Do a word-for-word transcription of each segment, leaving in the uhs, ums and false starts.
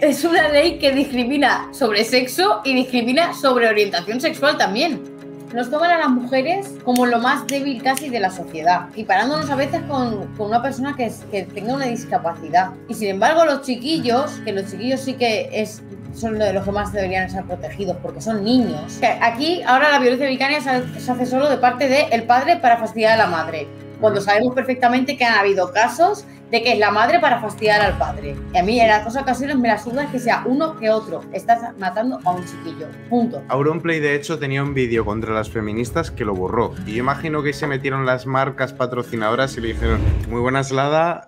Es una ley que discrimina sobre sexo y discrimina sobre orientación sexual también. Nos toman a las mujeres como lo más débil casi de la sociedad, equiparándonos a veces con, con una persona que, es, que tenga una discapacidad. Y sin embargo los chiquillos, que los chiquillos sí que es, son de los que más deberían ser protegidos porque son niños. Aquí ahora la violencia vicaria se, se hace solo de parte del padre para fastidiar a la madre, cuando sabemos perfectamente que han habido casos de que es la madre para fastidiar al padre. Y a mí en las dos ocasiones me la suda que sea uno que otro. Estás matando a un chiquillo. Punto. Auronplay, de hecho, tenía un vídeo contra las feministas que lo borró. Y yo imagino que se metieron las marcas patrocinadoras y le dijeron: muy buenas, Lada.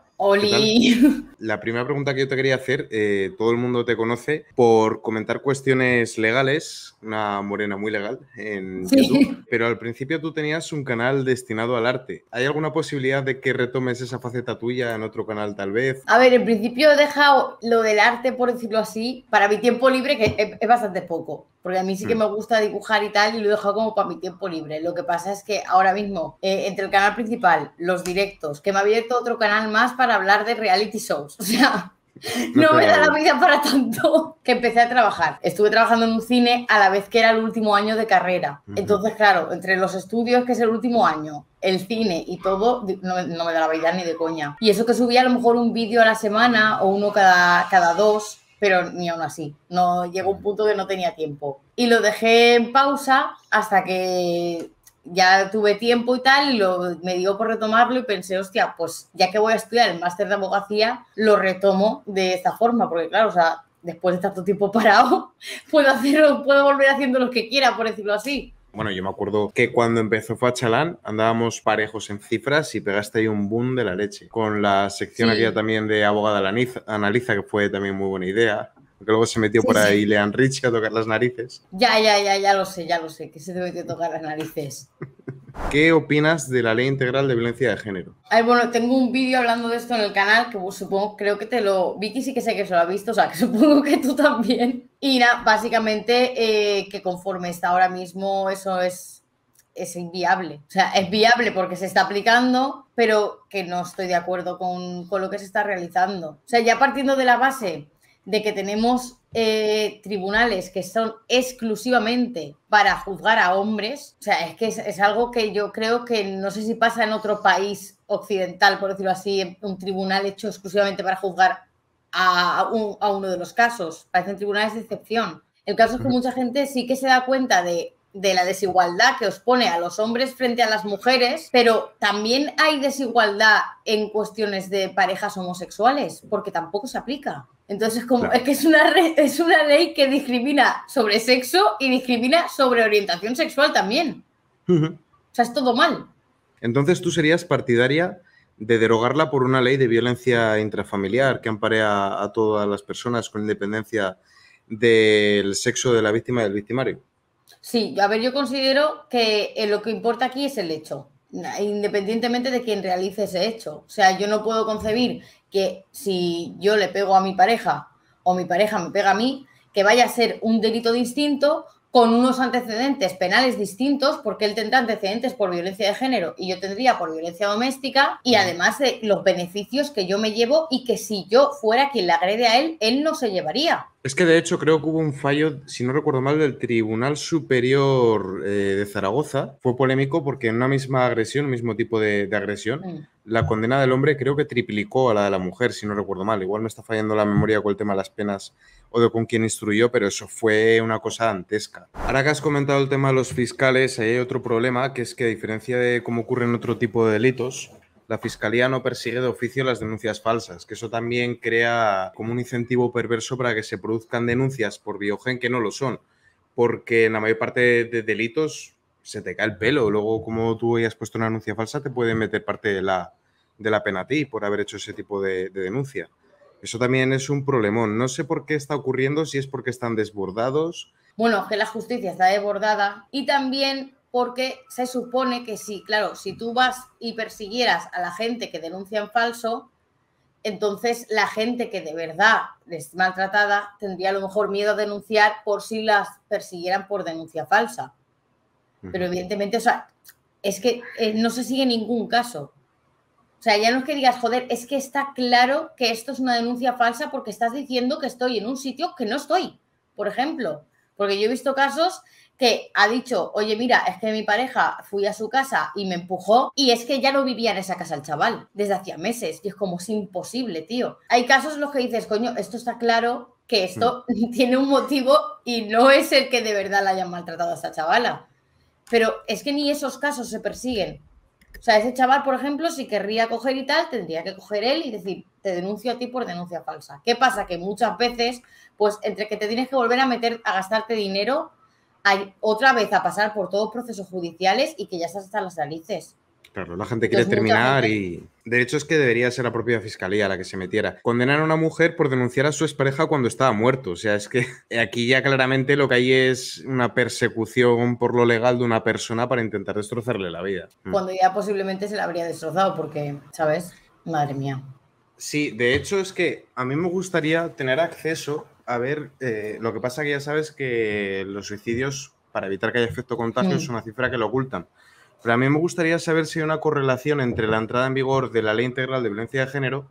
¡Oli! La primera pregunta que yo te quería hacer, eh, todo el mundo te conoce por comentar cuestiones legales, una morena muy legal en Sí. YouTube, pero al principio tú tenías un canal destinado al arte. ¿Hay alguna posibilidad de que retomes esa faceta tuya en otro canal tal vez? A ver, en principio he dejado lo del arte, por decirlo así, para mi tiempo libre, que es, es bastante poco, porque a mí sí que me gusta dibujar y tal, y lo he dejado como para mi tiempo libre. Lo que pasa es que ahora mismo, eh, entre el canal principal, los directos, que me ha abierto otro canal más para hablar de reality shows, o sea, no, no me da la vida para tanto, que empecé a trabajar. Estuve trabajando en un cine a la vez que era el último año de carrera. Uh-huh. Entonces, claro, entre los estudios, que es el último año, el cine y todo, no, no me da la vida ni de coña. Y eso que subía a lo mejor un vídeo a la semana o uno cada, cada dos, pero ni aún así. No llegó un punto que no tenía tiempo. Y lo dejé en pausa hasta que ya tuve tiempo y tal, y lo, me dio por retomarlo y pensé, hostia, pues ya que voy a estudiar el máster de abogacía, lo retomo de esta forma, porque claro, o sea, después de tanto tiempo parado, puedo hacerlo, puedo volver haciendo lo que quiera, por decirlo así. Bueno, yo me acuerdo que cuando empezó Fachalán andábamos parejos en cifras y pegaste ahí un boom de la leche. Con la sección sí. aquella también de Abogada Analiza, que fue también muy buena idea. Porque luego se metió sí, por ahí sí. Leanne Richie a tocar las narices. Ya, ya, ya, ya lo sé, ya lo sé, que se debe de tocar las narices. ¿Qué opinas de la Ley Integral de Violencia de Género? Ay, bueno, tengo un vídeo hablando de esto en el canal que pues, supongo, creo que te lo... Vicky sí que sé que se lo ha visto, o sea, que supongo que tú también. Y nada, básicamente eh, que conforme está ahora mismo eso es, es inviable. O sea, es viable porque se está aplicando, pero que no estoy de acuerdo con, con lo que se está realizando. O sea, ya partiendo de la base de que tenemos eh, tribunales que son exclusivamente para juzgar a hombres, o sea, es que es, es algo que yo creo que no sé si pasa en otro país occidental, por decirlo así, un tribunal hecho exclusivamente para juzgar a, a, un, a uno de los casos. Parecen tribunales de excepción. El caso es que mucha gente sí que se da cuenta de de la desigualdad que os pone a los hombres frente a las mujeres, pero también hay desigualdad en cuestiones de parejas homosexuales, porque tampoco se aplica. Entonces, como, claro. es que es una, re, es una ley que discrimina sobre sexo y discrimina sobre orientación sexual también. Uh-huh. O sea, es todo mal. Entonces, ¿tú serías partidaria de derogarla por una ley de violencia intrafamiliar que ampare a, a todas las personas con independencia del sexo de la víctima y del victimario? Sí, a ver, yo considero que lo que importa aquí es el hecho, independientemente de quien realice ese hecho. O sea, yo no puedo concebir que si yo le pego a mi pareja o mi pareja me pega a mí, que vaya a ser un delito distinto con unos antecedentes penales distintos, porque él tendrá antecedentes por violencia de género y yo tendría por violencia doméstica, y además de los beneficios que yo me llevo y que si yo fuera quien le agrede a él, él no se llevaría. Es que de hecho creo que hubo un fallo, si no recuerdo mal, del Tribunal Superior eh, de Zaragoza. Fue polémico porque en una misma agresión, un mismo tipo de, de agresión, mm. la condena del hombre creo que triplicó a la de la mujer, si no recuerdo mal. Igual me está fallando la memoria con el tema de las penas o de con quién instruyó, pero eso fue una cosa dantesca. Ahora que has comentado el tema de los fiscales, hay otro problema, que es que a diferencia de cómo ocurre en otro tipo de delitos, la Fiscalía no persigue de oficio las denuncias falsas, que eso también crea como un incentivo perverso para que se produzcan denuncias por biogen que no lo son, porque en la mayor parte de delitos se te cae el pelo. Luego, como tú hayas puesto una denuncia falsa, te pueden meter parte de la, de la pena a ti por haber hecho ese tipo de, de denuncia. Eso también es un problemón. No sé por qué está ocurriendo, si es porque están desbordados. Bueno, que la justicia está desbordada y también porque se supone que sí, claro, si tú vas y persiguieras a la gente que denuncia en falso, entonces la gente que de verdad es maltratada tendría a lo mejor miedo a denunciar por si las persiguieran por denuncia falsa. Uh-huh. Pero evidentemente, o sea, es que eh, no se sigue ningún caso. O sea, ya no es que digas, joder, es que está claro que esto es una denuncia falsa porque estás diciendo que estoy en un sitio que no estoy, por ejemplo. Porque yo he visto casos que ha dicho, oye, mira, es que mi pareja fui a su casa y me empujó y es que ya no vivía en esa casa el chaval desde hacía meses. Y es como, es imposible, tío. Hay casos en los que dices, coño, esto está claro que esto mm. tiene un motivo y no es el que de verdad la hayan maltratado a esta chavala. Pero es que ni esos casos se persiguen. O sea, ese chaval, por ejemplo, si querría coger y tal, tendría que coger él y decir, te denuncio a ti por denuncia falsa. ¿Qué pasa? Que muchas veces, pues entre que te tienes que volver a meter, a gastarte dinero, hay otra vez a pasar por todos procesos judiciales y que ya estás hasta las narices. Claro, la gente quiere Entonces, terminar gente... y... De hecho, es que debería ser la propia fiscalía la que se metiera. Condenar a una mujer por denunciar a su expareja cuando estaba muerto. O sea, es que aquí ya claramente lo que hay es una persecución por lo legal de una persona para intentar destrozarle la vida. Cuando ya posiblemente se la habría destrozado porque, ¿sabes? Madre mía. Sí, de hecho es que a mí me gustaría tener acceso a ver... Eh, lo que pasa que ya sabes que los suicidios, para evitar que haya efecto contagio, mm. es una cifra que lo ocultan. Pero a mí me gustaría saber si hay una correlación entre la entrada en vigor de la Ley Integral de Violencia de Género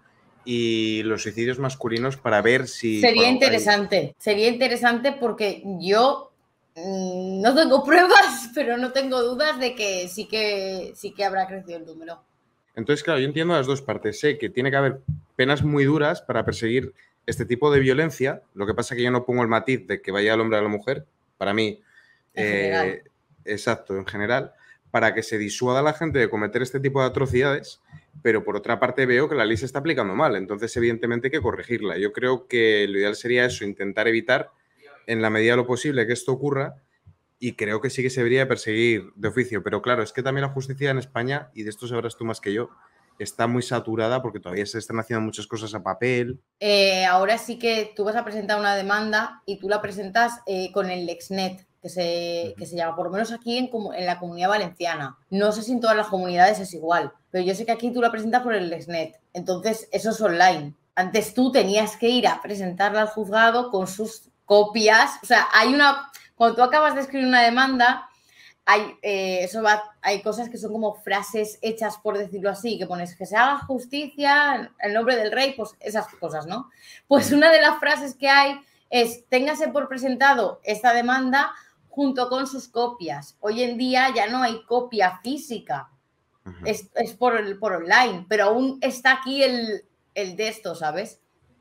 y los suicidios masculinos para ver si... Sería bueno, interesante, hay... sería interesante porque yo mmm, no tengo pruebas, pero no tengo dudas de que sí, que sí que habrá crecido el número. Entonces, claro, yo entiendo las dos partes. Sé que tiene que haber penas muy duras para perseguir este tipo de violencia. Lo que pasa es que yo no pongo el matiz de que vaya el hombre a la mujer. Para mí, en eh, general. Exacto, en general. Para que se disuada a la gente de cometer este tipo de atrocidades, pero por otra parte veo que la ley se está aplicando mal, entonces evidentemente hay que corregirla. Yo creo que lo ideal sería eso, intentar evitar en la medida de lo posible que esto ocurra y creo que sí que se debería perseguir de oficio, pero claro, es que también la justicia en España, y de esto sabrás tú más que yo, está muy saturada porque todavía se están haciendo muchas cosas a papel. Eh, ahora sí que tú vas a presentar una demanda y tú la presentas eh, con el LexNet. Que se, que se llama, por lo menos aquí en, en la Comunidad Valenciana. No sé si en todas las comunidades es igual, pero yo sé que aquí tú la presentas por el LexNet. Entonces, eso es online. Antes tú tenías que ir a presentarla al juzgado con sus copias. O sea, hay una... Cuando tú acabas de escribir una demanda, hay, eh, eso va, hay cosas que son como frases hechas, por decirlo así, que pones que se haga justicia en nombre del rey, pues esas cosas, ¿no? Pues una de las frases que hay es, téngase por presentado esta demanda junto con sus copias. Hoy en día ya no hay copia física, uh-huh. es, es por, por online, pero aún está aquí el, el de esto, ¿sabes?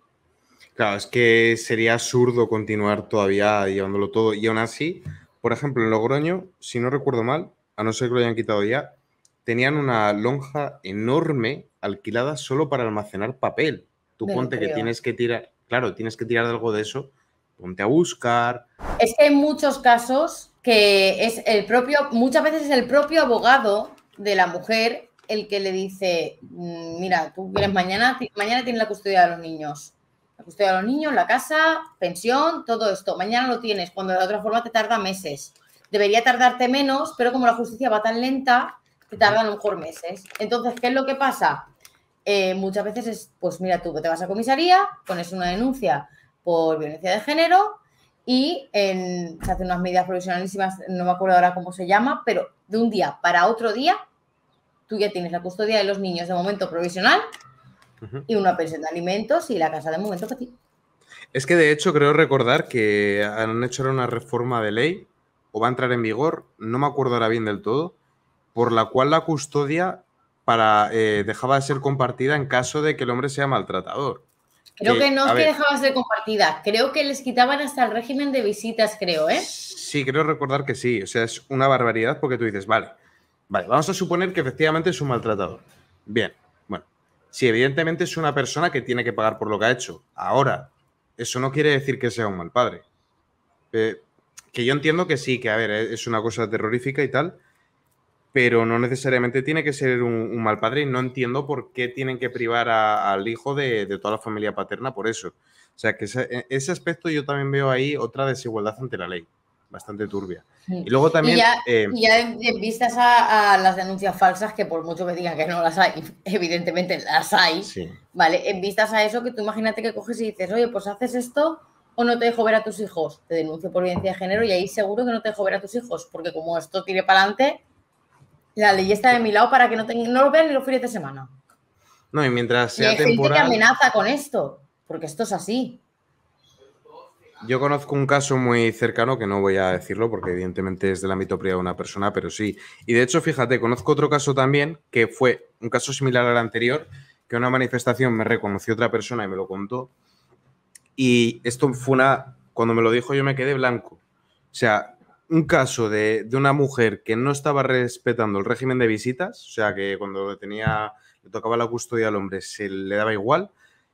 Claro, es que sería absurdo continuar todavía llevándolo todo. Y aún así, por ejemplo, en Logroño, si no recuerdo mal, a no ser que lo hayan quitado ya, tenían una lonja enorme alquilada solo para almacenar papel. Tú Me ponte que tienes que tirar, claro, tienes que tirar de algo de eso, ponte a buscar. Es que hay muchos casos que es el propio, muchas veces es el propio abogado de la mujer el que le dice, mira, tú quieres mañana, mañana tienes la custodia de los niños. La custodia de los niños, la casa, pensión, todo esto. Mañana lo tienes, cuando de otra forma te tarda meses. Debería tardarte menos, pero como la justicia va tan lenta, te tarda a lo mejor meses. Entonces, ¿qué es lo que pasa? Eh, muchas veces es, pues mira, tú te vas a comisaría, pones una denuncia por violencia de género y en, se hacen unas medidas provisionalísimas, no me acuerdo ahora cómo se llama, pero de un día para otro día, tú ya tienes la custodia de los niños de momento provisional y una pensión de alimentos y la casa de momento para ti. Es que de hecho creo recordar que han hecho una reforma de ley o va a entrar en vigor, no me acuerdo ahora bien del todo, por la cual la custodia para, eh, dejaba de ser compartida en caso de que el hombre sea maltratador. Creo que, que no es que dejaba de ser compartida, creo que les quitaban hasta el régimen de visitas, creo, ¿eh? Sí, creo recordar que sí, o sea, es una barbaridad porque tú dices, vale, vale, vamos a suponer que efectivamente es un maltratador. Bien. Sí, evidentemente es una persona que tiene que pagar por lo que ha hecho. Ahora, eso no quiere decir que sea un mal padre. Eh, que yo entiendo que sí, que a ver, es una cosa terrorífica y tal, pero no necesariamente tiene que ser un, un mal padre y no entiendo por qué tienen que privar a, al hijo de, de toda la familia paterna por eso. O sea, que ese, ese aspecto yo también veo ahí otra desigualdad ante la ley, bastante turbia. Sí. Y luego también... Y ya, eh, y ya en, en vistas a, a las denuncias falsas, que por mucho que digan que no las hay, evidentemente las hay, sí. ¿vale? En vistas a eso, que tú imagínate que coges y dices, oye, pues haces esto o no te dejo ver a tus hijos. Te denuncio por violencia de género y ahí seguro que no te dejo ver a tus hijos, porque como esto tire para adelante, la ley está de mi lado para que no, te, no lo vean ni los fines de semana. No, y mientras sea y hay temporal... gente que amenaza con esto, porque esto es así. Yo conozco un caso muy cercano, que no voy a decirlo porque evidentemente es del ámbito privado de una persona, pero sí. Y de hecho, fíjate, conozco otro caso también, que fue un caso similar al anterior, que en una manifestación me reconoció otra persona y me lo contó. Y esto fue una... Cuando me lo dijo yo me quedé blanco. O sea, un caso de, de una mujer que no estaba respetando el régimen de visitas, o sea, que cuando tenía, le tocaba la custodia al hombre se le daba igual.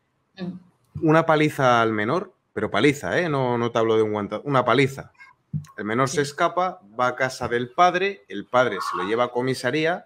Mm. Una paliza al menor, pero paliza, ¿eh? No, no te hablo de un guantazo, una paliza. El menor sí. Se escapa, va a casa del padre, el padre se lo lleva a comisaría,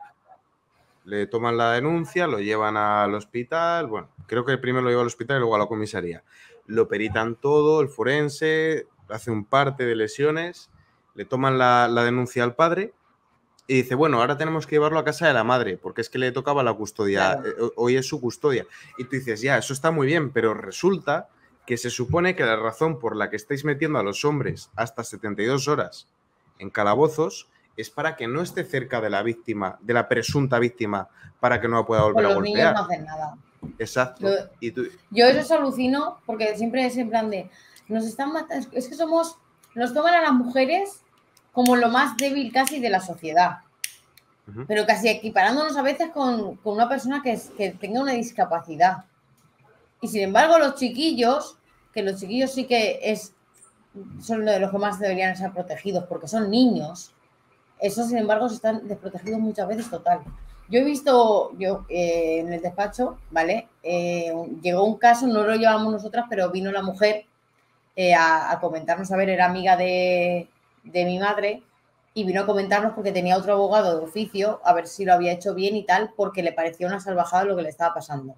le toman la denuncia, lo llevan al hospital, bueno, creo que primero lo lleva al hospital y luego a la comisaría. Lo peritan todo, el forense, hace un parte de lesiones, le toman la, la denuncia al padre y dice, bueno, ahora tenemos que llevarlo a casa de la madre, porque es que le tocaba la custodia, claro. Hoy es su custodia. Y tú dices, ya, eso está muy bien, pero resulta que se supone que la razón por la que estáis metiendo a los hombres hasta setenta y dos horas en calabozos es para que no esté cerca de la víctima, de la presunta víctima, para que no la pueda volver a golpear. Los niños no hacen nada. Exacto. Lo, y tú... Yo eso alucino porque siempre es en plan de, nos están matando, es que somos, nos toman a las mujeres como lo más débil casi de la sociedad. Uh-huh. Pero casi equiparándonos a veces con, con una persona que, es, que tenga una discapacidad. Y sin embargo los chiquillos, que los chiquillos sí que es, son de los que más deberían ser protegidos porque son niños, esos sin embargo están desprotegidos muchas veces total. Yo he visto, yo eh, en el despacho, ¿vale? Eh, llegó un caso, no lo llevamos nosotras, pero vino la mujer eh, a, a comentarnos, a ver, era amiga de, de mi madre y vino a comentarnos porque tenía otro abogado de oficio, a ver si lo había hecho bien y tal, porque le parecía una salvajada lo que le estaba pasando.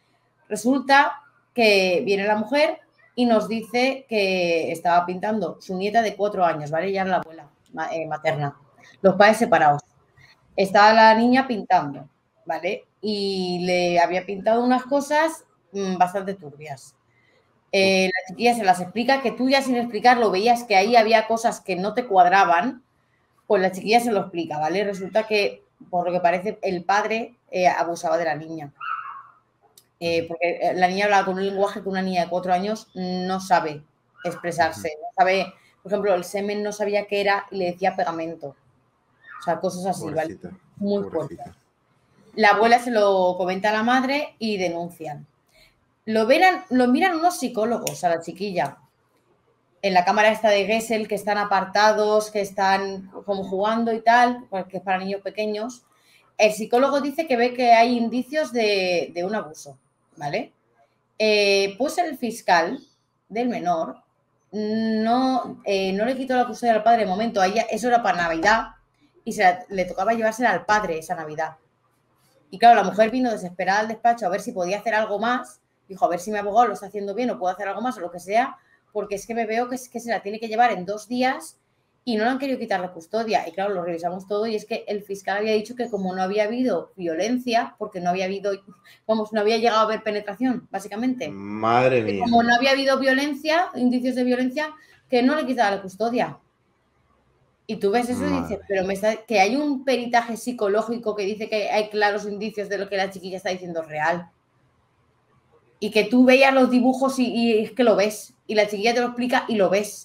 Resulta que viene la mujer y nos dice que estaba pintando su nieta de cuatro años, ¿vale? Ya era la abuela eh, materna, los padres separados. Estaba la niña pintando, ¿vale? Y le había pintado unas cosas mmm, bastante turbias. Eh, la chiquilla se las explica, que tú ya sin explicarlo veías que ahí había cosas que no te cuadraban, pues la chiquilla se lo explica, ¿vale? Resulta que, por lo que parece, el padre eh, abusaba de la niña. Eh, porque la niña hablaba con un lenguaje que una niña de cuatro años no sabe expresarse. No sabe, por ejemplo, el semen no sabía qué era y le decía pegamento. O sea, cosas así, pobrecita, ¿vale? Muy fuerte. La abuela se lo comenta a la madre y denuncian. Lo, verán, lo miran unos psicólogos a la chiquilla. En la cámara esta de Gesell, que están apartados, que están como jugando y tal, porque es para niños pequeños. El psicólogo dice que ve que hay indicios de, de un abuso, ¿vale? Eh, pues el fiscal del menor no, eh, no le quitó la custodia al padre de momento. A ella, eso era para Navidad. Y se la, le tocaba llevársela al padre esa Navidad. Y claro, la mujer vino desesperada al despacho a ver si podía hacer algo más. Dijo, a ver si mi abogado lo está haciendo bien o puedo hacer algo más o lo que sea, porque es que me veo que, es que se la tiene que llevar en dos días y no le han querido quitar la custodia. Y claro, lo revisamos todo y es que el fiscal había dicho que como no había habido violencia, porque no había habido, vamos, no había llegado a haber penetración, básicamente. Madre mía. Como no había habido violencia, indicios de violencia, que no le quitaba la custodia. Y tú ves eso Madre. Y dices, pero me está, que hay un peritaje psicológico que dice que hay claros indicios de lo que la chiquilla está diciendo real. Y que tú veas los dibujos y, y es que lo ves. Y la chiquilla te lo explica y lo ves.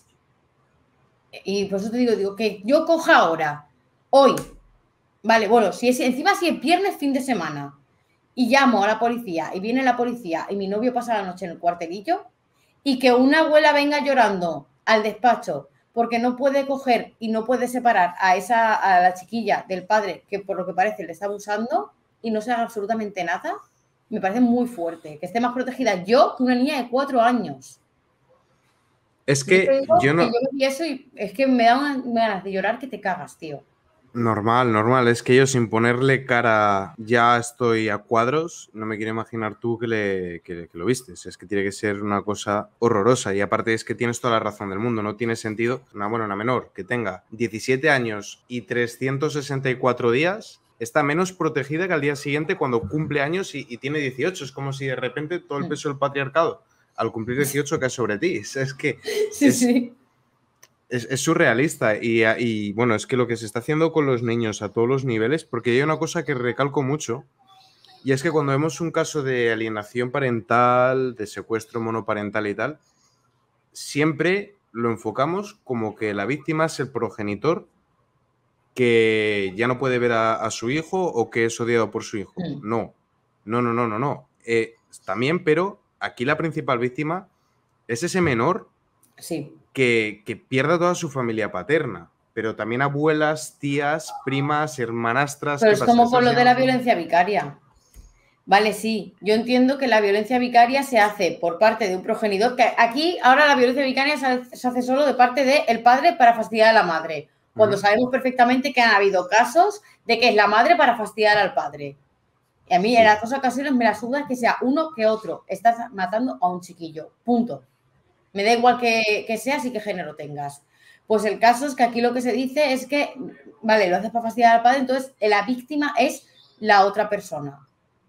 Y por eso te digo, digo, que yo coja ahora, hoy, vale, bueno, si es encima si es viernes, fin de semana, y llamo a la policía, y viene la policía, y mi novio pasa la noche en el cuartelillo, y que una abuela venga llorando al despacho porque no puede coger y no puede separar a esa a la chiquilla del padre que por lo que parece le está abusando y no se haga absolutamente nada, me parece muy fuerte. Que esté más protegida yo que una niña de cuatro años. Es que yo, digo, yo no... Que yo vi eso y es que me da una, ganas de llorar que te cagas, tío. Normal, normal. Es que yo sin ponerle cara ya estoy a cuadros. No me quiero imaginar tú que, le, que, que lo vistes. Es que tiene que ser una cosa horrorosa. Y aparte es que tienes toda la razón del mundo. No tiene sentido, una, bueno, una menor que tenga diecisiete años y trescientos sesenta y cuatro días está menos protegida que al día siguiente cuando cumple años y, y tiene dieciocho. Es como si de repente todo el peso del patriarcado al cumplir dieciocho cae sobre ti. Es que... Sí, es, sí. Es, es surrealista y, y bueno, es que lo que se está haciendo con los niños a todos los niveles, porque hay una cosa que recalco mucho Y es que cuando vemos un caso de alienación parental, de secuestro monoparental y tal, siempre lo enfocamos como que la víctima es el progenitor que ya no puede ver a, a su hijo o que es odiado por su hijo. Mm. No, no, no, no, no, no. Eh, también, pero aquí la principal víctima es ese menor sí. que, que pierda toda su familia paterna, pero también abuelas, tías, primas, hermanastras. Pero ¿Qué es pasa? como con lo Esas de la ya no- violencia vicaria. Vale, sí, yo entiendo que la violencia vicaria se hace por parte de un progenitor, que aquí ahora la violencia vicaria se se hace solo de parte del padre para fastidiar a la madre, cuando Ujú. sabemos perfectamente que han habido casos de que es la madre para fastidiar al padre. Y a mí Sí. en las dos ocasiones me la suda que sea uno que otro. Estás matando a un chiquillo, punto. Me da igual que, que seas y qué género tengas. Pues el caso es que aquí lo que se dice es que, vale, lo haces para fastidiar al padre, entonces la víctima es la otra persona.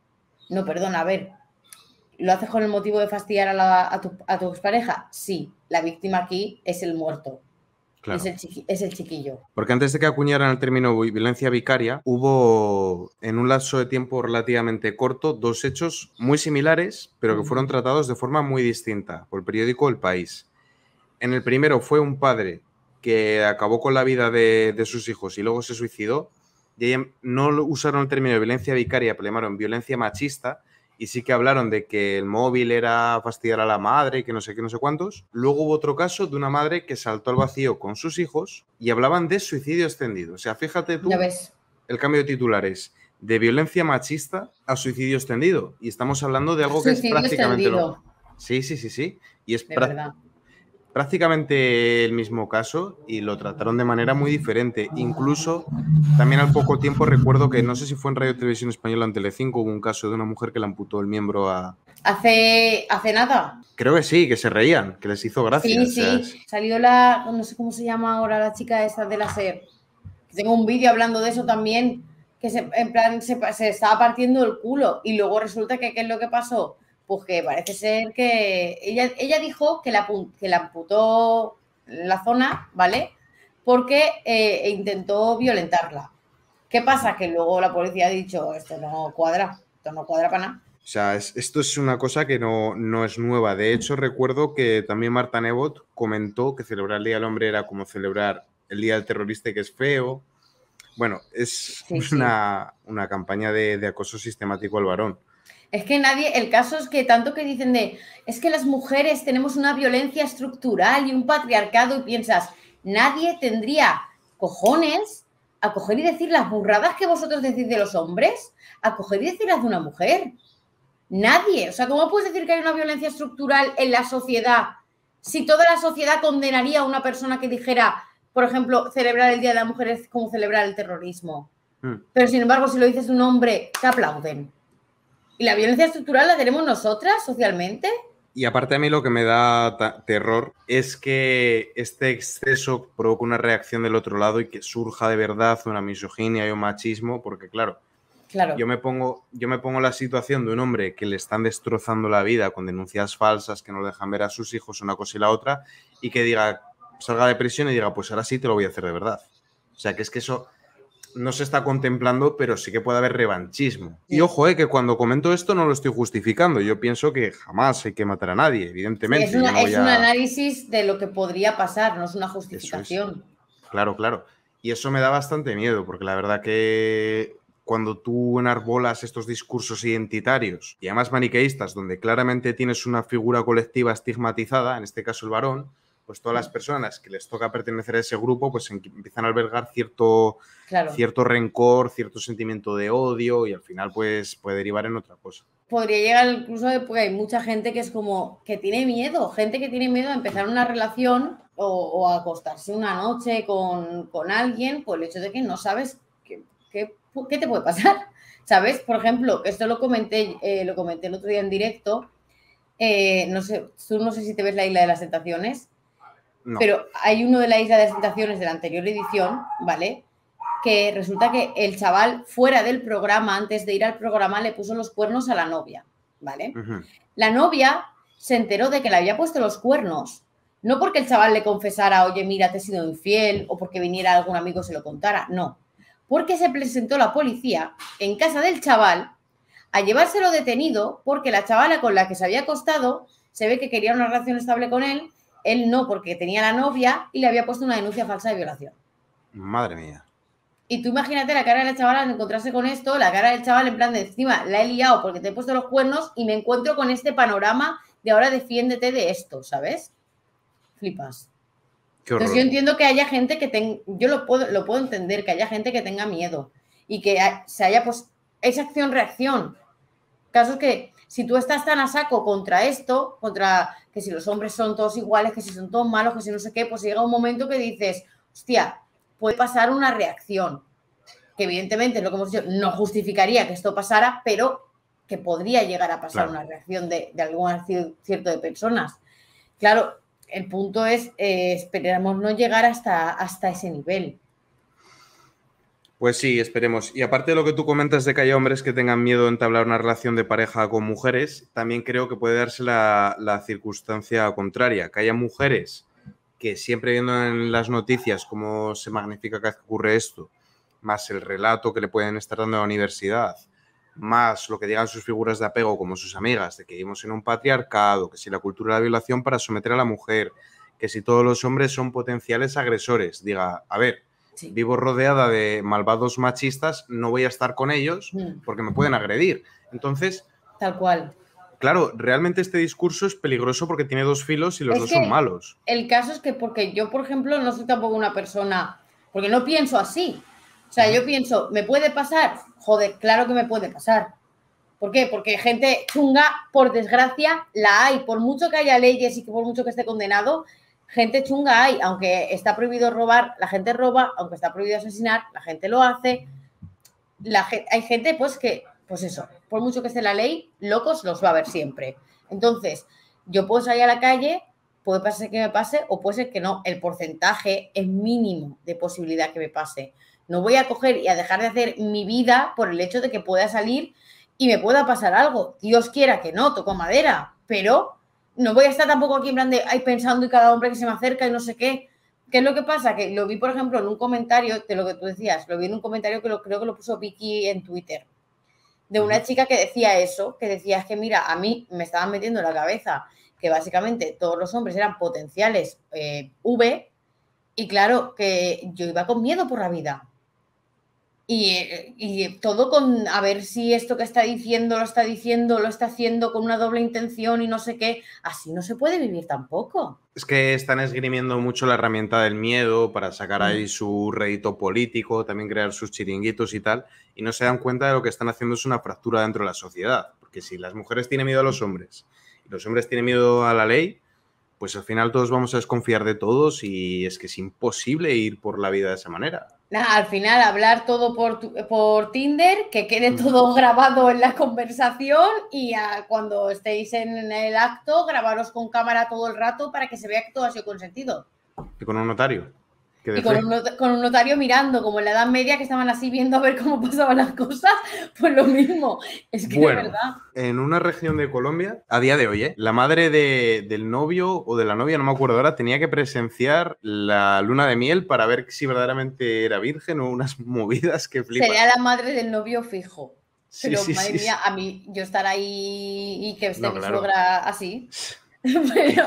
No, perdona, a ver, ¿lo haces con el motivo de fastidiar a, la, a, tu, a tu expareja? Sí, la víctima aquí es el muerto, Claro. es, el chiqui, es el chiquillo. Porque antes de que acuñaran el término violencia vicaria, hubo en un lapso de tiempo relativamente corto dos hechos muy similares, pero que fueron tratados de forma muy distinta por el periódico El País. En el primero fue un padre que acabó con la vida de, de sus hijos y luego se suicidó. Y ahí no usaron el término de violencia vicaria, pero le llamaron violencia machista. Y sí que hablaron de que el móvil era fastidiar a la madre, que no sé qué, no sé cuántos. Luego hubo otro caso de una madre que saltó al vacío con sus hijos y hablaban de suicidio extendido. O sea, fíjate tú, Ya ves. el cambio de titulares de violencia machista a suicidio extendido. Y estamos hablando de algo que es Suicidio prácticamente extendido. lo... Sí, sí, sí, sí. Y es De pra- verdad. prácticamente el mismo caso y lo trataron de manera muy diferente. Incluso también al poco tiempo recuerdo que no sé si fue en Radio Televisión Española o en Telecinco hubo un caso de una mujer que le amputó el miembro a... Hace, hace nada. Creo que sí, que se reían, que les hizo gracia. Sí, o sea, sí. Salió la, no sé cómo se llama ahora, la chica esa de la SER. Tengo un vídeo hablando de eso también, que se, en plan se, se estaba partiendo el culo y luego resulta que ¿qué es lo que pasó? Pues que parece ser que ella, ella dijo que la, que la amputó la zona, ¿vale? Porque eh, intentó violentarla. ¿Qué pasa? Que luego la policía ha dicho, esto no cuadra, esto no cuadra para nada. O sea, es, esto es una cosa que no, no es nueva. De hecho, recuerdo que también Marta Nebot comentó que celebrar el Día del Hombre era como celebrar el Día del Terrorista, que es feo. Bueno, es Sí, una, sí. una campaña de, de acoso sistemático al varón. Es que nadie, el caso es que tanto que dicen de, es que las mujeres tenemos una violencia estructural y un patriarcado y piensas, nadie tendría cojones a coger y decir las burradas que vosotros decís de los hombres, a coger y decirlas de una mujer. Nadie. O sea, ¿cómo puedes decir que hay una violencia estructural en la sociedad si toda la sociedad condenaría a una persona que dijera, por ejemplo, celebrar el Día de la Mujer es como celebrar el terrorismo? Mm. Pero sin embargo, si lo dices un hombre, te aplauden. ¿Y la violencia estructural la tenemos nosotras socialmente? Y aparte a mí lo que me da terror es que este exceso provoca una reacción del otro lado y que surja de verdad una misoginia y un machismo, porque claro, claro. Yo, me pongo, yo me pongo en la situación de un hombre que le están destrozando la vida con denuncias falsas, que no dejan ver a sus hijos una cosa y la otra, y que diga, salga de prisión y diga, pues ahora sí te lo voy a hacer de verdad. O sea, que es que eso no se está contemplando, pero sí que puede haber revanchismo. Sí. Y ojo, eh, que cuando comento esto no lo estoy justificando. Yo pienso que jamás hay que matar a nadie, evidentemente. Sí, es una, no es a... un análisis de lo que podría pasar, no es una justificación. Es. Claro, claro. Y eso me da bastante miedo, porque la verdad que cuando tú enarbolas estos discursos identitarios y además maniqueístas, donde claramente tienes una figura colectiva estigmatizada, en este caso el varón, pues todas las personas que les toca pertenecer a ese grupo pues empiezan a albergar cierto, claro. cierto rencor, cierto sentimiento de odio y al final pues puede derivar en otra cosa. Podría llegar incluso porque hay mucha gente que es como que tiene miedo, gente que tiene miedo a empezar una relación o, o a acostarse una noche con, con alguien por el hecho de que no sabes qué, qué, qué te puede pasar, ¿sabes? Por ejemplo, esto lo comenté, eh, lo comenté el otro día en directo, eh, no sé, tú no sé si te ves la Isla de las Tentaciones. No. Pero hay uno de la Isla de las Tentaciones de la anterior edición, ¿vale? Que resulta que el chaval fuera del programa, antes de ir al programa, le puso los cuernos a la novia, ¿vale? Uh-huh. La novia se enteró de que le había puesto los cuernos, no porque el chaval le confesara, oye, mira, te he sido infiel, o porque viniera algún amigo y se lo contara, no. Porque se presentó la policía en casa del chaval a llevárselo detenido porque la chavala con la que se había acostado se ve que quería una relación estable con él, él no porque tenía la novia y le había puesto una denuncia falsa de violación. Madre mía. Y tú imagínate la cara de la chavala al encontrarse con esto, la cara del chaval en plan de encima, la he liado porque te he puesto los cuernos y me encuentro con este panorama de ahora defiéndete de esto, ¿sabes? Flipas. Qué horror. Entonces yo entiendo que haya gente que tenga, yo lo puedo, lo puedo entender, que haya gente que tenga miedo y que se haya, pues, esa acción-reacción. Casos que si tú estás tan a saco contra esto, contra que si los hombres son todos iguales, que si son todos malos, que si no sé qué, pues llega un momento que dices, hostia, puede pasar una reacción, que evidentemente es lo que hemos dicho, no justificaría que esto pasara, pero que podría llegar a pasar claro. una reacción de, de algún cierto de personas. Claro, el punto es, eh, esperamos no llegar hasta, hasta ese nivel. Pues sí, esperemos. Y aparte de lo que tú comentas de que haya hombres que tengan miedo de entablar una relación de pareja con mujeres, también creo que puede darse la, la circunstancia contraria, que haya mujeres que siempre viendo en las noticias cómo se magnifica que ocurre esto, más el relato que le pueden estar dando a la universidad, más lo que digan sus figuras de apego como sus amigas, de que vivimos en un patriarcado, que si la cultura de la violación para someter a la mujer, que si todos los hombres son potenciales agresores, diga, a ver, sí. vivo rodeada de malvados machistas, no voy a estar con ellos porque me pueden agredir. Entonces, tal cual. Claro, realmente este discurso es peligroso porque tiene dos filos y los es dos que son malos. El caso es que porque yo, por ejemplo, no soy tampoco una persona, porque no pienso así. O sea, yo pienso, ¿me puede pasar? Joder, claro que me puede pasar. ¿Por qué? Porque gente chunga, por desgracia, la hay. Por mucho que haya leyes y que por mucho que esté condenado, gente chunga hay. Aunque está prohibido robar, la gente roba. Aunque está prohibido asesinar, la gente lo hace. La, hay gente, pues, que, pues eso, por mucho que esté la ley, locos los va a haber siempre. Entonces, yo puedo salir a la calle, puede pasar que me pase o puede ser que no. El porcentaje es mínimo de posibilidad que me pase. No voy a coger y a dejar de hacer mi vida por el hecho de que pueda salir y me pueda pasar algo. Dios quiera que no, toco madera, pero no voy a estar tampoco aquí en plan de ay, pensando y cada hombre que se me acerca y no sé qué. ¿Qué es lo que pasa? Que lo vi, por ejemplo, en un comentario de lo que tú decías, lo vi en un comentario que lo, creo que lo puso Vicky en Twitter, de una chica que decía eso, que decía, es que mira, a mí me estaban metiendo en la cabeza que básicamente todos los hombres eran potenciales eh, V, y claro, que yo iba con miedo por la vida. Y, y todo con a ver si esto que está diciendo lo está diciendo, lo está haciendo con una doble intención y no sé qué. Así no se puede vivir tampoco. Es que están esgrimiendo mucho la herramienta del miedo para sacar ahí mm. su rédito político, también crear sus chiringuitos y tal, y no se dan cuenta de lo que están haciendo es una fractura dentro de la sociedad. Porque si las mujeres tienen miedo a los hombres y los hombres tienen miedo a la ley, pues al final todos vamos a desconfiar de todos y es que es imposible ir por la vida de esa manera. Nada, al final hablar todo por, por Tinder, que quede todo grabado en la conversación y a, cuando estéis en el acto, grabaros con cámara todo el rato para que se vea que todo ha sido consentido. Y con un notario. Y con un, not con un notario mirando, como en la Edad Media, que estaban así viendo a ver cómo pasaban las cosas, pues lo mismo. Es que bueno, de verdad. En una región de Colombia, a día de hoy, ¿eh? la madre de, del novio o de la novia, no me acuerdo ahora, tenía que presenciar la luna de miel para ver si verdaderamente era virgen o unas movidas que flipas. Sería la madre del novio fijo. Sí, Pero, sí, madre sí, mía, sí. a mí, yo estar ahí y que esté No, mi claro. suegra así, pero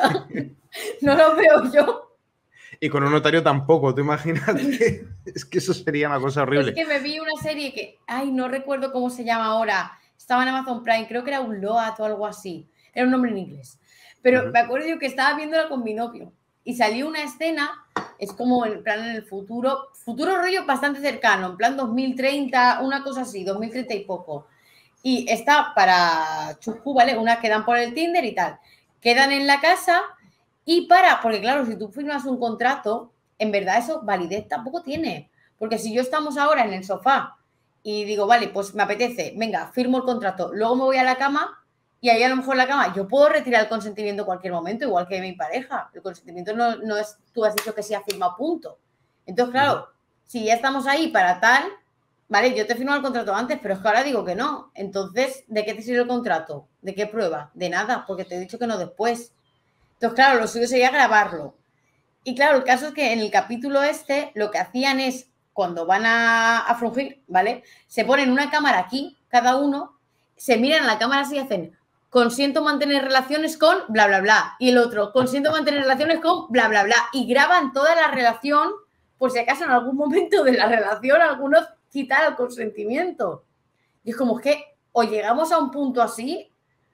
no lo veo yo. Y con un notario tampoco, tú imagínate. Es que eso sería una cosa horrible. Es que me vi una serie que, ay, no recuerdo cómo se llama ahora, estaba en Amazon Prime, creo que era un Loat o algo así, era un nombre en inglés. Pero uh-huh. me acuerdo yo que estaba viéndola con mi novio y salió una escena, es como en plan en el futuro, futuro rollo bastante cercano, en plan dos mil treinta, una cosa así, dos mil treinta y poco. Y está para Chujú, ¿vale? Una quedan por el Tinder y tal. Quedan en la casa y para, porque claro, si tú firmas un contrato, en verdad eso validez tampoco tiene. Porque si yo estamos ahora en el sofá y digo, vale, pues me apetece, venga, firmo el contrato, luego me voy a la cama y ahí a lo mejor en la cama yo puedo retirar el consentimiento en cualquier momento, igual que mi pareja. El consentimiento no, no es, tú has dicho que sí ha firmado, punto. Entonces, claro, uh-huh. si ya estamos ahí para tal, vale, yo te firmo el contrato antes, pero es que ahora digo que no. Entonces, ¿de qué te sirve el contrato? ¿De qué prueba? De nada, porque te he dicho que no después. Entonces, claro, lo suyo sería grabarlo. Y claro, el caso es que en el capítulo este lo que hacían es, cuando van a, a frungir, ¿vale? Se ponen una cámara aquí, cada uno, se miran a la cámara así y hacen, consiento mantener relaciones con bla, bla, bla. Y el otro, consiento mantener relaciones con bla, bla, bla. Y graban toda la relación, por si acaso en algún momento de la relación algunos quitan el consentimiento. Y es como que o llegamos a un punto así,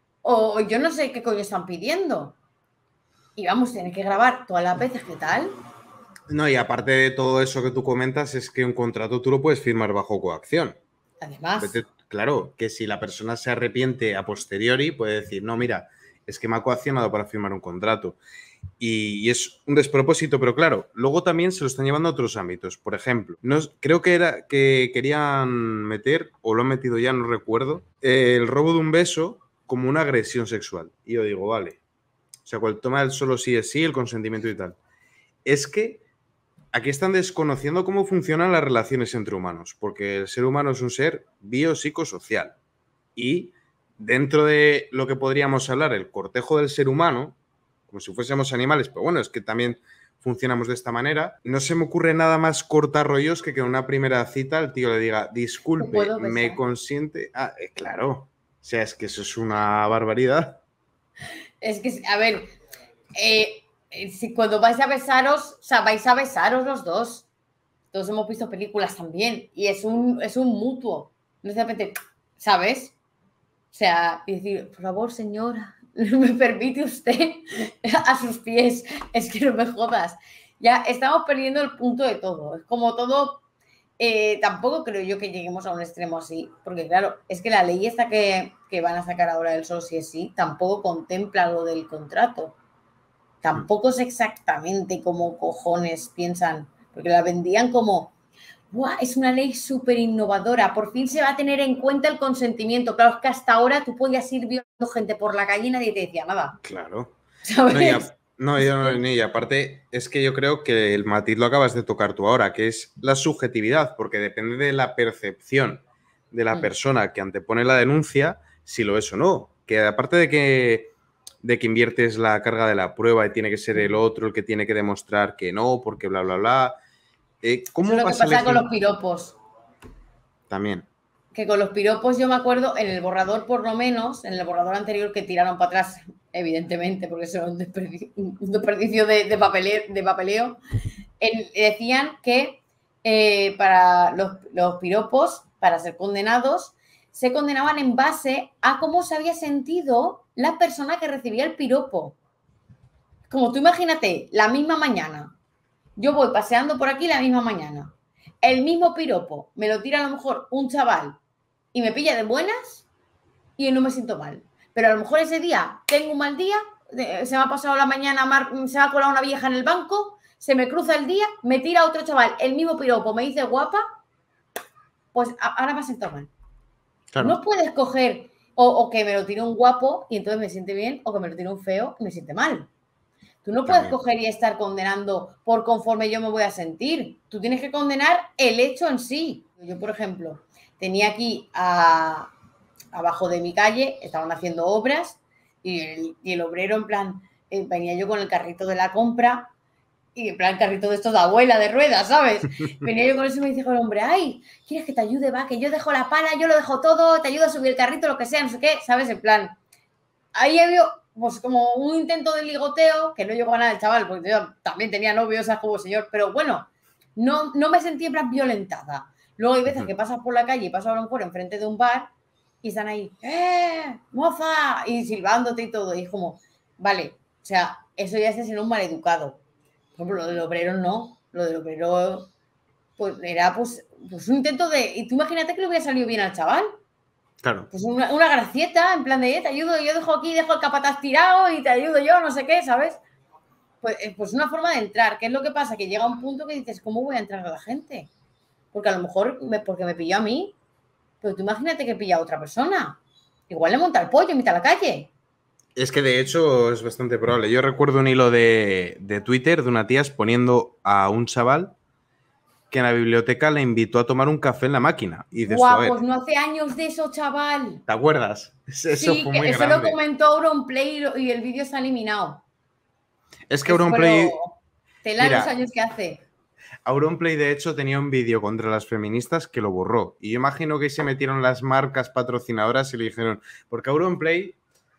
o yo no sé qué coño están pidiendo. Y vamos, tienen que grabar todas las veces, ¿qué tal? No, y aparte de todo eso que tú comentas, es que un contrato tú lo puedes firmar bajo coacción. Además. Vete, claro, que si la persona se arrepiente a posteriori, puede decir, no, mira, es que me ha coaccionado para firmar un contrato. Y, y es un despropósito, pero claro, luego también se lo están llevando a otros ámbitos. Por ejemplo, no, creo que era que querían meter, o lo han metido ya, no recuerdo, eh, el robo de un beso como una agresión sexual. Y yo digo, vale. O sea, cuando toma el solo sí es sí, el consentimiento y tal. Es que aquí están desconociendo cómo funcionan las relaciones entre humanos, porque el ser humano es un ser biopsicosocial. Y dentro de lo que podríamos hablar, el cortejo del ser humano, como si fuésemos animales, pero bueno, es que también funcionamos de esta manera, no se me ocurre nada más cortar rollos que que en una primera cita el tío le diga, disculpe, me consiente... Ah, eh, claro, o sea, es que eso es una barbaridad. Es que, a ver, eh, si cuando vais a besaros, o sea, vais a besaros los dos. Todos hemos visto películas también y es un, es un mutuo. No es de repente, ¿sabes? O sea, y decir, por favor, señora, ¿me permite usted a sus pies? Es que no me jodas. Ya estamos perdiendo el punto de todo. Es como todo... Eh, tampoco creo yo que lleguemos a un extremo así, porque claro, es que la ley esta que, que van a sacar ahora del solo si es sí, tampoco contempla lo del contrato. Tampoco es exactamente como cojones piensan, porque la vendían como, ¡buah! Es una ley súper innovadora, por fin se va a tener en cuenta el consentimiento. Claro, es que hasta ahora tú podías ir violando gente por la calle y nadie te decía nada. Claro. ¿Sabes? No, y, a, no, yo no, ni, y aparte es que yo creo que el matiz lo acabas de tocar tú ahora, que es la subjetividad, porque depende de la percepción de la mm. persona que antepone la denuncia, si lo es o no. Que aparte de que, de que inviertes la carga de la prueba y tiene que ser el otro el que tiene que demostrar que no, porque bla, bla, bla. Eh, ¿cómo Eso es lo que pasa con los piropos. También. Que con los piropos yo me acuerdo, en el borrador por lo menos, en el borrador anterior que tiraron para atrás, evidentemente, porque eso era un desperdicio, un desperdicio de, de, papeleo, de papeleo, el, decían que eh, para los, los piropos, para ser condenados, se condenaban en base a cómo se había sentido la persona que recibía el piropo. Como tú imagínate, la misma mañana, yo voy paseando por aquí la misma mañana, el mismo piropo me lo tira a lo mejor un chaval y me pilla de buenas y no me siento mal. Pero a lo mejor ese día tengo un mal día, se me ha pasado la mañana, se me ha colado una vieja en el banco, se me cruza el día, me tira otro chaval, el mismo piropo, me dice guapa, pues ahora me ha sentado mal. Claro. No puedes coger o, o que me lo tire un guapo y entonces me siente bien, o que me lo tire un feo y me siente mal. Tú no puedes También. coger y estar condenando por conforme yo me voy a sentir. Tú tienes que condenar el hecho en sí. Yo, por ejemplo, tenía aquí a, abajo de mi calle, estaban haciendo obras y el, y el obrero en plan, eh, venía yo con el carrito de la compra y en plan el carrito de estos de abuela de ruedas, ¿sabes? Venía yo con eso y me dice el hombre, ay, ¿quieres que te ayude? Va, que yo dejo la pala, yo lo dejo todo, te ayudo a subir el carrito, lo que sea, no sé qué, ¿sabes? En plan, ahí había pues como un intento de ligoteo, que no llegó a nada el chaval, porque yo también tenía novio, o sea, como señor, pero bueno, no, no me sentí en plan violentada. Luego hay veces que pasas por la calle y pasas a lo mejor enfrente de un bar y están ahí, ¡eh, moza! Y silbándote y todo. Y es como, vale, o sea, eso ya es ser un maleducado. Por ejemplo, lo del obrero no. Lo del obrero, pues era pues, pues un intento de... Y tú imagínate que le hubiera salido bien al chaval. Claro. Pues una, una gracieta, en plan de, eh, te ayudo, yo dejo aquí, dejo el capataz tirado y te ayudo yo, no sé qué, ¿sabes? Pues, pues una forma de entrar. ¿Qué es lo que pasa? Que llega un punto que dices, ¿cómo voy a entrar a la gente? Porque a lo mejor, me, porque me pilló a mí, pero tú imagínate que pilla a otra persona. Igual le monta el pollo en mitad de la calle. Es que de hecho es bastante probable. Yo recuerdo un hilo de, de Twitter de una tía exponiendo a un chaval que en la biblioteca le invitó a tomar un café en la máquina. Y dices, guau, pues no hace años de eso, chaval. ¿Te acuerdas? Eso sí, fue que muy eso grande. lo comentó Auronplay y, y el vídeo está eliminado. Es que Auronplay... Tela Mira, los años que hace. Auronplay, de hecho, tenía un vídeo contra las feministas que lo borró. Y yo imagino que se metieron las marcas patrocinadoras y le dijeron, porque Auronplay,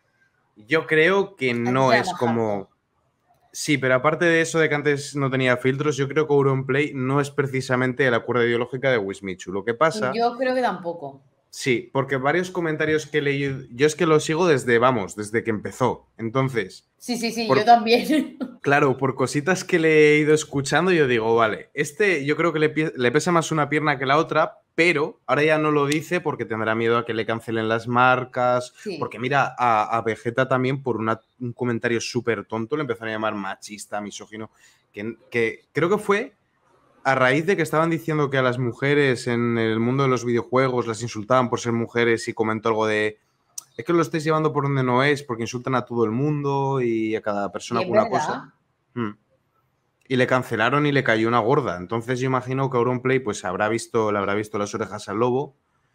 yo creo que no es como... Sí, pero aparte de eso de que antes no tenía filtros, yo creo que Auronplay no es precisamente la cuerda ideológica de Wismichu. Lo que pasa... Yo creo que tampoco. Sí, porque varios comentarios que he leído, yo es que lo sigo desde, vamos, desde que empezó. Entonces... Sí, sí, sí, por, yo también. Claro, por cositas que le he ido escuchando, yo digo, vale, este yo creo que le, le pesa más una pierna que la otra, pero ahora ya no lo dice porque tendrá miedo a que le cancelen las marcas, sí. Porque mira, a, a Vegeta también por una, un comentario súper tonto le empezaron a llamar machista, misógino, que, que creo que fue... a raíz de que estaban diciendo que a las mujeres en el mundo de los videojuegos las insultaban por ser mujeres y comentó algo de es que lo estáis llevando por donde no es porque insultan a todo el mundo y a cada persona con una cosa. Hmm. Y le cancelaron y le cayó una gorda. Entonces yo imagino que Auronplay pues habrá visto, le habrá visto las orejas al lobo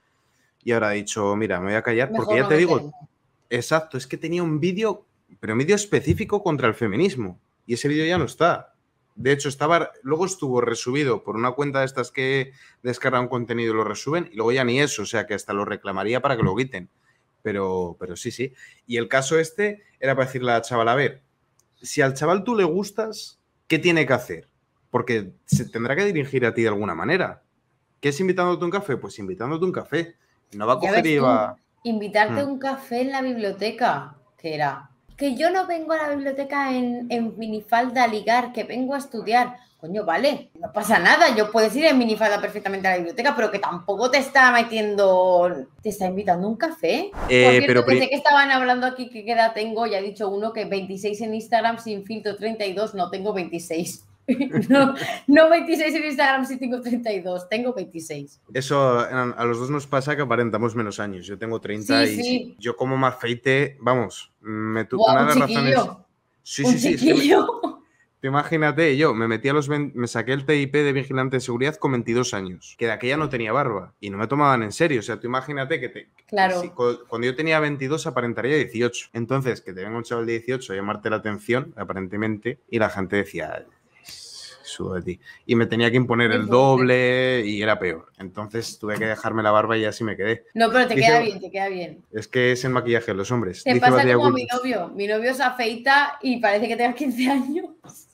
y habrá dicho, mira, me voy a callar Mejor porque ya no te digo, tengo. Exacto, es que tenía un vídeo, pero un vídeo específico contra el feminismo y ese vídeo ya no está. De hecho, estaba, luego estuvo resubido por una cuenta de estas que descargan contenido y lo resuben, y luego ya ni eso, o sea que hasta lo reclamaría para que lo quiten. Pero, pero sí, sí. Y el caso este era para decirle a la chaval, a ver, si al chaval tú le gustas, ¿qué tiene que hacer? Porque se tendrá que dirigir a ti de alguna manera. ¿Qué es invitándote a un café? Pues invitándote a un café. No va a coger y va... Invitarte a hmm. un café en la biblioteca, que era... Que yo no vengo a la biblioteca en, en minifalda a ligar, que vengo a estudiar. Coño, vale, no pasa nada, yo puedes ir en minifalda perfectamente a la biblioteca, pero que tampoco te está metiendo, te está invitando a un café. Eh, Por cierto, pero, que sé que estaban hablando aquí que qué edad tengo, ya ha dicho uno que veintiséis en Instagram sin filtro treinta y dos, no tengo veintiséis. No, no veintiséis en Instagram si tengo treinta y dos, tengo veintiséis. Eso a los dos nos pasa que aparentamos menos años. Yo tengo treinta sí, y sí. Yo como me afeite, vamos, me tu... wow, una de las razones... Sí, sí, sí. Es que me... Imagínate, yo me metí a los me saqué el T I P de vigilante de seguridad con veintidós años, que de aquella no tenía barba y no me tomaban en serio. O sea, tú imagínate que te, claro. Si, cuando yo tenía veintidós aparentaría dieciocho. Entonces, que te venga un chaval de dieciocho a llamarte la atención, aparentemente, y la gente decía, sudo de ti. Y me tenía que imponer el doble y era peor. Entonces tuve que dejarme la barba y así me quedé. No, pero te Dice, queda bien, te queda bien. Es que es el maquillaje de los hombres. Te Dice pasa como a mi novio. Mi novio se afeita y parece que tenga quince años.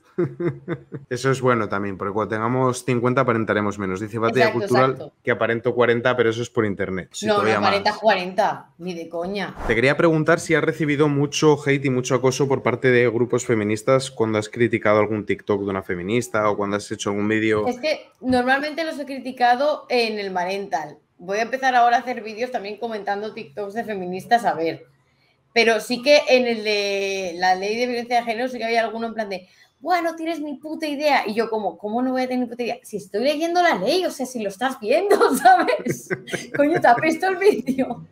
Eso es bueno también, porque cuando tengamos cincuenta aparentaremos menos. Dice Batalla Cultural exacto. que aparento cuarenta, pero eso es por internet. Si no, no aparentas cuarenta, ni de coña. Te quería preguntar si has recibido mucho hate y mucho acoso por parte de grupos feministas cuando has criticado algún TikTok de una feminista o cuando has hecho algún vídeo. Es que normalmente los he criticado en el Marental. Voy a empezar ahora a hacer vídeos también comentando TikToks de feministas, a ver. Pero sí que en el de la ley de violencia de género sí que había alguno en plan de bueno, tienes ni puta idea. Y yo como, ¿cómo no voy a tener ni puta idea? Si estoy leyendo la ley, o sea, si lo estás viendo, ¿sabes? Coño, ¿te has visto el vídeo?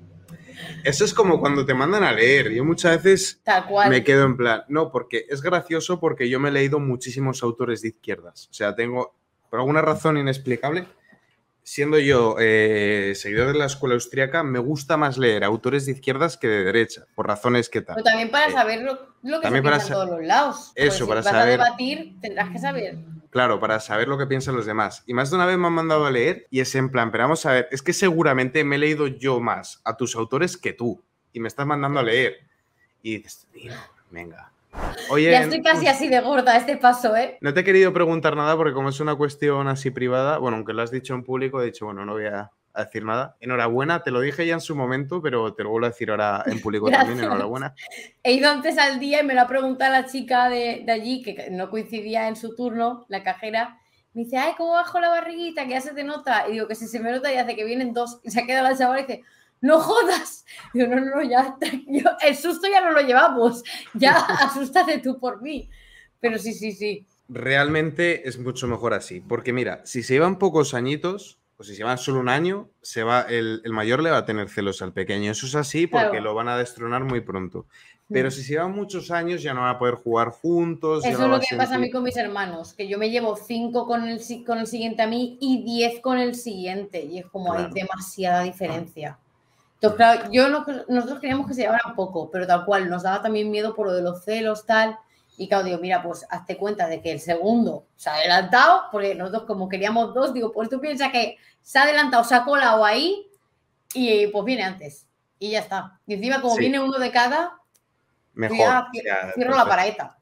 Eso es como cuando te mandan a leer. Yo muchas veces Tal cual. me quedo en plan, no, porque es gracioso porque yo me he leído muchísimos autores de izquierdas. O sea, tengo, por alguna razón inexplicable, siendo yo eh, seguidor de la escuela austríaca, me gusta más leer autores de izquierdas que de derecha, por razones que tal. Pero también para eh, saber lo, lo que se piensa en todos los lados. Eso, pues para si vas saber... a debatir, tendrás que saber. Claro, para saber lo que piensan los demás. Y más de una vez me han mandado a leer y es en plan, pero vamos a ver, es que seguramente me he leído yo más a tus autores que tú. Y me estás mandando a leer. Y dices, tío, venga... Oye, ya estoy casi así de gorda a este paso, ¿eh? No te he querido preguntar nada porque como es una cuestión así privada, bueno, aunque lo has dicho en público, he dicho, bueno, no voy a, a decir nada. Enhorabuena, te lo dije ya en su momento, pero te lo vuelvo a decir ahora en público también, enhorabuena. He ido antes al día y me lo ha preguntado la chica de, de allí, que no coincidía en su turno, la cajera. Me dice, ay, ¿cómo bajo la barriguita? Que ya se te nota. Y digo, que si se me nota y hace que vienen dos. Y se ha quedado la chavala y dice... ¡No jodas! Digo, no, no, no, ya, yo, el susto ya no lo llevamos, ya asústate tú por mí. Pero sí, sí, sí. Realmente es mucho mejor así, porque mira, si se llevan pocos añitos, o si se llevan solo un año, se va, el, el mayor le va a tener celos al pequeño. Eso es así porque claro. lo van a destronar muy pronto. Pero si se llevan muchos años ya no van a poder jugar juntos. Eso es lo que sentir... pasa a mí con mis hermanos, que yo me llevo cinco con el, con el siguiente a mí y diez con el siguiente. Y es como claro. hay demasiada diferencia. Entonces, claro, yo no, nosotros queríamos que se llevaran poco, pero tal cual, nos daba también miedo por lo de los celos, tal, Y claro, digo, mira, pues hazte cuenta de que el segundo se ha adelantado, porque nosotros como queríamos dos, digo, pues tú piensas que se ha adelantado, se ha colado ahí y pues viene antes. Y ya está. Y encima como sí. viene uno de cada, mejor. Ya, ya, cierro la paraeta.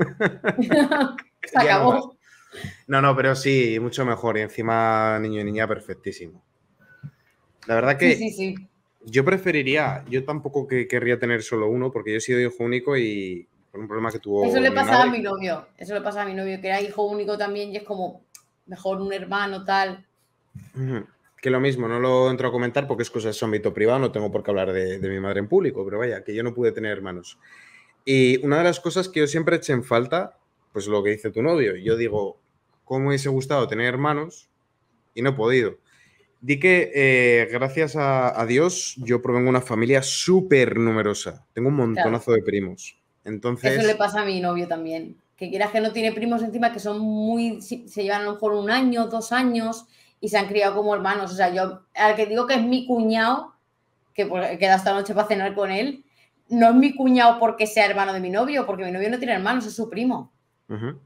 Se acabó. No, no, pero sí, mucho mejor. Y encima niño y niña perfectísimo. La verdad que sí, sí, sí. yo preferiría, yo tampoco que querría tener solo uno, porque yo he sido hijo único y por un problema que tuvo. Eso le pasaba a mi novio, eso le pasaba a mi novio, que era hijo único también y es como mejor un hermano, tal. Que lo mismo, no lo entro a comentar porque es cosa de su ámbito privado, no tengo por qué hablar de, de mi madre en público, pero vaya, que yo no pude tener hermanos. Y una de las cosas que yo siempre eché en falta, pues lo que dice tu novio, yo digo, ¿cómo hubiese gustado tener hermanos? Y no he podido. Di que eh, gracias a, a Dios yo provengo de una familia súper numerosa. Tengo un montonazo claro. de primos. Entonces... Eso le pasa a mi novio también. Que quieras que no tiene primos encima que son muy... Se llevan a lo mejor un año, dos años y se han criado como hermanos. O sea, yo al que digo que es mi cuñado, que queda esta noche para cenar con él, no es mi cuñado porque sea hermano de mi novio, porque mi novio no tiene hermanos, es su primo. Uh-huh.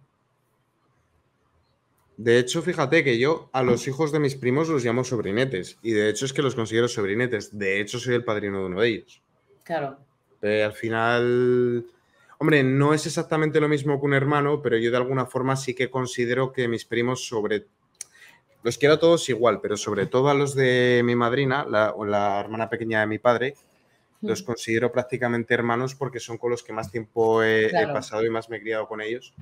De hecho, fíjate que yo a los hijos de mis primos los llamo sobrinetes. Y de hecho es que los considero sobrinetes. De hecho, soy el padrino de uno de ellos. Claro. Pero al final... Hombre, no es exactamente lo mismo que un hermano, pero yo de alguna forma sí que considero que mis primos sobre... Los quiero a todos igual, pero sobre todo a los de mi madrina, la, o la hermana pequeña de mi padre, mm. los considero prácticamente hermanos porque son con los que más tiempo he, claro. he pasado y más me he criado con ellos.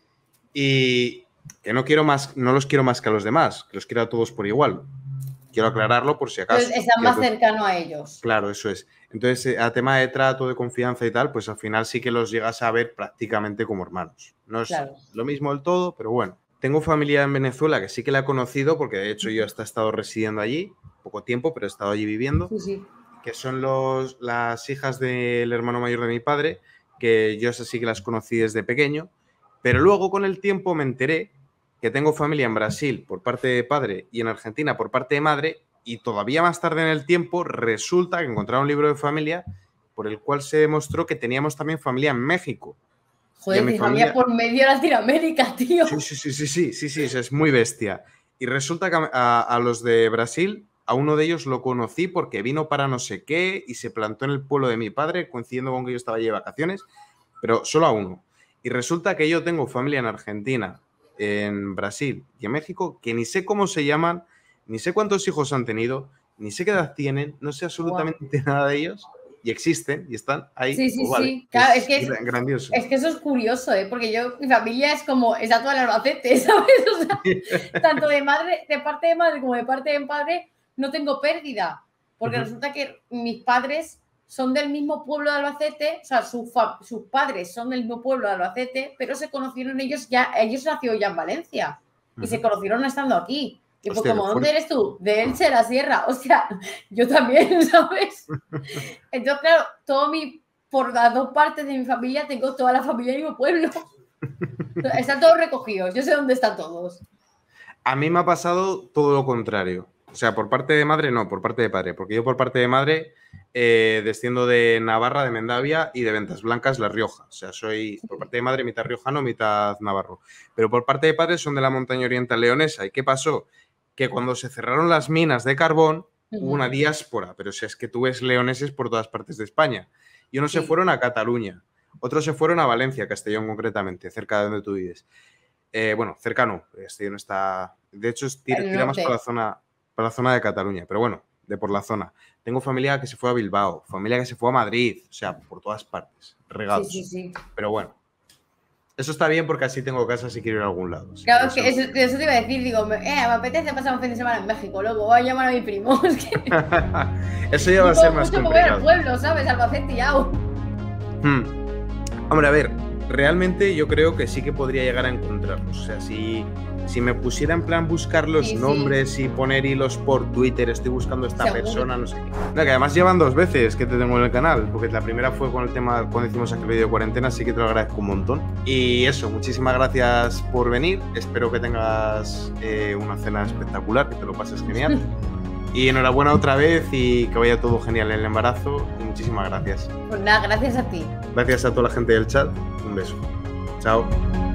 Y... que no quiero más, no los quiero más que a los demás, que los quiero a todos por igual. Quiero aclararlo por si acaso. Entonces, estás más cercano a ellos. Claro, eso es. Entonces, a tema de trato, de confianza y tal, pues al final sí que los llegas a ver prácticamente como hermanos. No es claro. lo mismo del todo, pero bueno. Tengo familia en Venezuela que sí que la he conocido, porque de hecho yo hasta he estado residiendo allí, poco tiempo, pero he estado allí viviendo. Sí, sí. Que son los, las hijas del hermano mayor de mi padre, que yo esas sí que las conocí desde pequeño. Pero luego con el tiempo me enteré que tengo familia en Brasil por parte de padre y en Argentina por parte de madre, y todavía más tarde en el tiempo resulta que encontraron un libro de familia por el cual se demostró que teníamos también familia en México. Joder, mi familia por medio de Latinoamérica, tío. Sí, sí, sí, sí, sí, sí, sí, sí, es muy bestia. Y resulta que a, a los de Brasil, a uno de ellos lo conocí porque vino para no sé qué y se plantó en el pueblo de mi padre, coincidiendo con que yo estaba allí de vacaciones, pero solo a uno. Y resulta que yo tengo familia en Argentina, en Brasil y en México, que ni sé cómo se llaman, ni sé cuántos hijos han tenido, ni sé qué edad tienen, no sé absolutamente wow. nada de ellos, y existen y están ahí. Sí, sí, pues vale, sí. Claro, es, es que es grandioso. Es que eso es curioso, ¿eh? Porque yo, mi familia es como, está toda en Albacete, ¿sabes? O sea, tanto de madre, de parte de madre como de parte de padre, no tengo pérdida. Porque uh-huh. resulta que mis padres son del mismo pueblo de Albacete, o sea, su fa- sus padres son del mismo pueblo de Albacete, pero se conocieron ellos ya, ellos nacieron ya en Valencia y uh-huh. se conocieron estando aquí. Y pues, como, ¿dónde eres tú? De Elche, la sierra. O sea, yo también, ¿sabes? Entonces, claro, todo mi, por las dos partes de mi familia, tengo toda la familia en mi pueblo. Están todos recogidos, yo sé dónde están todos. A mí me ha pasado todo lo contrario. O sea, por parte de madre, no, por parte de padre. Porque yo por parte de madre eh, desciendo de Navarra, de Mendavia y de Ventas Blancas, La Rioja. O sea, soy por parte de madre mitad riojano, mitad navarro. Pero por parte de padre son de la montaña oriental leonesa. ¿Y qué pasó? Que cuando se cerraron las minas de carbón, uh-huh. hubo una diáspora. Pero o sea, es que tú ves leoneses por todas partes de España. Y unos sí. se fueron a Cataluña. Otros se fueron a Valencia, Castellón concretamente, cerca de donde tú vives. Eh, bueno, cercano. Castellón está... De hecho, tira, tira más por la zona... para la zona de Cataluña, pero bueno, de por la zona. Tengo familia que se fue a Bilbao, familia que se fue a Madrid, o sea, por todas partes, regados. Sí, sí, sí. Pero bueno, eso está bien porque así tengo casa si quiero ir a algún lado. Claro, es que eso, eso te iba a decir, digo, eh, me apetece pasar un fin de semana en México, luego voy a llamar a mi primo. Es que... eso ya va a ser más mucho complicado. Mover al pueblo, ¿sabes? Albacete y Yao. Hmm. Hombre, a ver, realmente yo creo que sí que podría llegar a encontrarlos. O sea, si... Si me pusiera en plan buscar los sí, nombres sí. y poner hilos por Twitter, estoy buscando a esta ¿Seguro? persona, no sé qué. No, que además llevan dos veces que te tengo en el canal, porque la primera fue con el tema cuando hicimos aquel vídeo de cuarentena, así que te lo agradezco un montón. Y eso, muchísimas gracias por venir. Espero que tengas eh, una cena espectacular, que te lo pases genial. Y enhorabuena otra vez y que vaya todo genial en el embarazo. Y muchísimas gracias. Pues nada, gracias a ti. Gracias a toda la gente del chat. Un beso. Chao.